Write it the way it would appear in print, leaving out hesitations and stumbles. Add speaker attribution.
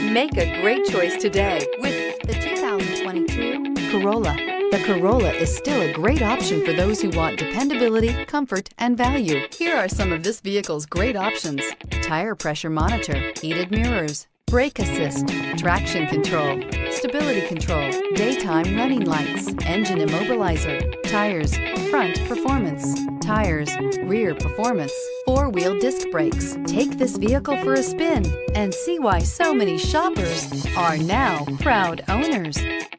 Speaker 1: Make a great choice today with the 2022 Corolla. The Corolla is still a great option for those who want dependability, comfort, and value. Here are some of this vehicle's great options: tire pressure monitor, heated mirrors, brake assist, traction control, stability control, daytime running lights, engine immobilizer, tires, front performance, tires, rear performance, four-wheel disc brakes. Take this vehicle for a spin and see why so many shoppers are now proud owners.